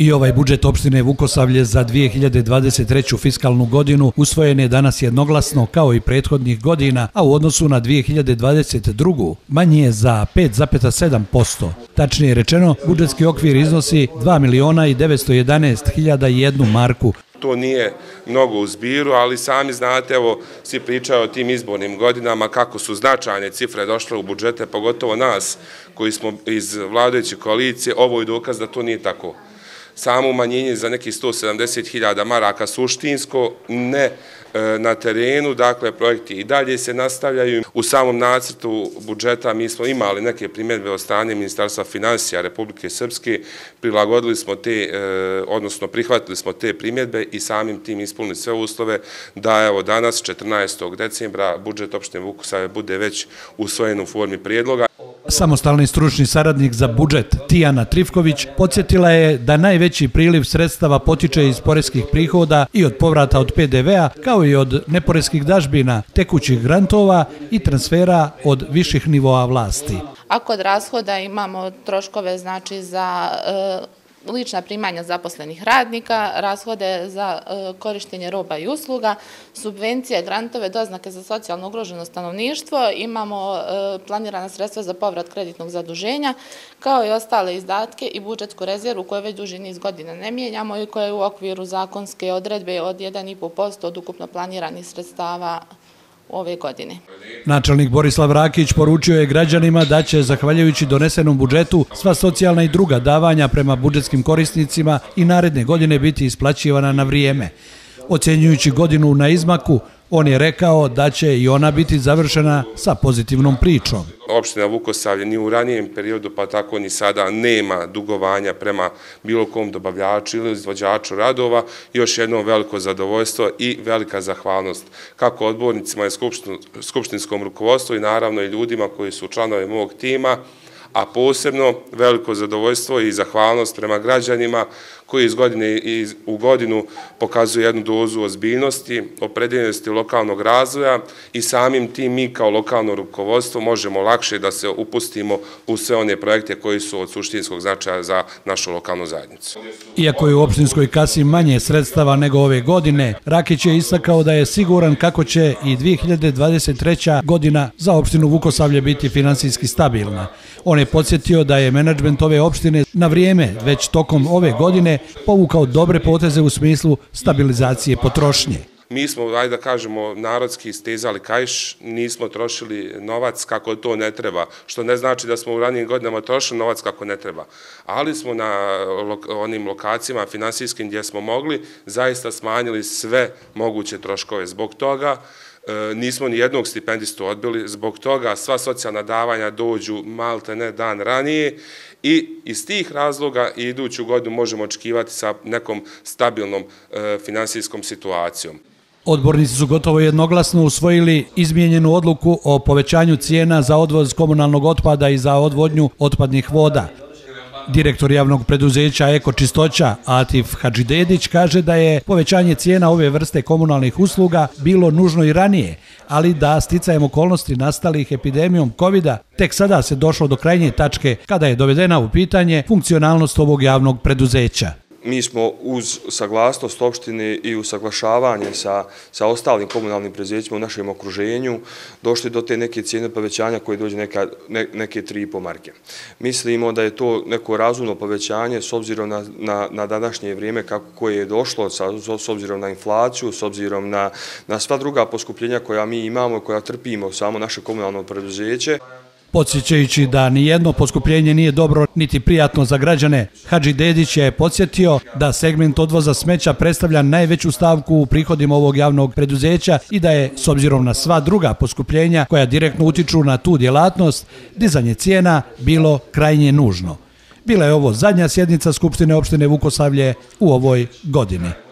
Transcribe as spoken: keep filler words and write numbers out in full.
I ovaj budžet opštine Vukosavlje za dvije hiljade dvadeset treću fiskalnu godinu usvojen je danas jednoglasno kao i prethodnih godina, a u odnosu na dvije hiljade dvadeset drugu manji je za pet zarez sedam posto. Tačnije rečeno, budžetski okvir iznosi dva miliona i devetsto jedanaest hiljada i jednu marku. To nije mnogo u zbiru, ali sami znate, evo, svi pričaju o tim izbornim godinama, kako su značajne cifre došle u budžete, pogotovo nas koji smo iz vladajuće koalicije, ovo je dokaz da to nije tako. Samo umanjenje za nekih sto sedamdeset hiljada maraka suštinsko, ne na terenu, dakle projekti i dalje se nastavljaju. U samom nacrtu budžeta mi smo imali neke primjedbe od strane Ministarstva finansija Republike Srpske, prilagodili smo te, odnosno prihvatili smo te primjedbe i samim tim ispunili sve uslove da evo danas, četrnaestog decembra, budžet opštine Vukosavlje bude već usvojen u formi prijedloga. Samostalni stručni saradnik za budžet Tijana Trifković podsjetila je da najveći priliv sredstava potiče iz poreskih prihoda i od povrata od pe de vea, kao i od neporeskih dažbina, tekućih grantova i transfera od viših nivoa vlasti. A kod rashoda imamo troškove znači za lična primanja zaposlenih radnika, rashode za korištenje roba i usluga, subvencije, grantove, doznake za socijalno ugroženo stanovništvo, imamo planirana sredstva za povrat kreditnog zaduženja, kao i ostale izdatke i budžetsku rezervu koju već duži niz godina ne mijenjamo i koja je u okviru zakonske odredbe od jedan zarez pet posto od ukupno planiranih sredstava ove godine. Načelnik Borislav Rakić poručio je građanima da će, zahvaljujući donesenom budžetu, sva socijalna i druga davanja prema budžetskim korisnicima i naredne godine biti isplaćivana na vrijeme. Ocjenjujući godinu na izmaku, on je rekao da će i ona biti završena sa pozitivnom pričom. Opština Vukosavlje ni u ranijem periodu, pa tako ni sada, nema dugovanja prema bilo kom dobavljaču ili izvođaču radova. Još jedno veliko zadovoljstvo i velika zahvalnost kako odbornicima i skupštinskom rukovodstvu i naravno i ljudima koji su članovi mog tima, a posebno veliko zadovoljstvo i zahvalnost prema građanima koji iz godine u godinu pokazuju jednu dozu ozbiljnosti, opredeljenosti lokalnog razvoja i samim tim mi kao lokalno rukovodstvo možemo lakše da se upustimo u sve one projekte koji su od suštinskog značaja za našu lokalnu zajednicu. Iako je u opštinskoj kasi manje sredstava nego ove godine, Rakić je istakao da je siguran kako će i dvije hiljade dvadeset treća godina za opštinu Vukosavlje biti finansijski stabilna. On je podsjetio da je menadžment ove opštine na vrijeme, već tokom ove godine, povukao dobre poteze u smislu stabilizacije potrošnje. Mi smo, ajde da kažemo, narodski stezali kaiš, nismo trošili novac kako to ne treba, što ne znači da smo u ranijim godinama trošili novac kako ne treba. Ali smo na onim lokacijama finansijskim gdje smo mogli zaista smanjili sve moguće troškove. Zbog toga nismo ni jednog stipendistu odbili, zbog toga sva socijalna davanja dođu malte ne dan ranije i iz tih razloga iduću godinu možemo očekivati sa nekom stabilnom finansijskom situacijom. Odbornici su gotovo jednoglasno usvojili izmijenjenu odluku o povećanju cijena za odvoz komunalnog otpada i za odvodnju otpadnih voda. Direktor javnog preduzeća Eko Čistoća Atif Hadžidedić kaže da je povećanje cijena ove vrste komunalnih usluga bilo nužno i ranije, ali da sticajem okolnosti nastalih epidemijom kovida tek sada se došlo do krajnje tačke kada je dovedena u pitanje funkcionalnost ovog javnog preduzeća. Mi smo uz saglasnost opštine i usaglašavanje sa, sa ostalim komunalnim preduzećima u našem okruženju došli do te neke cijene povećanja koje dođe neka, ne, neke tri i po marke. Mislimo da je to neko razumno povećanje s obzirom na, na, na današnje vrijeme kako koje je došlo, sa, s obzirom na inflaciju, s obzirom na, na sva druga poskupljenja koja mi imamo, koja trpimo samo naše komunalno preduzeće. Podsjećajući da nijedno poskupljenje nije dobro niti prijatno za građane, Hadžidedić je podsjetio da segment odvoza smeća predstavlja najveću stavku u prihodima ovog javnog preduzeća i da je, s obzirom na sva druga poskupljenja koja direktno utiču na tu djelatnost, dizanje cijena bilo krajnje nužno. Bila je ovo zadnja sjednica Skupštine opštine Vukosavlje u ovoj godini.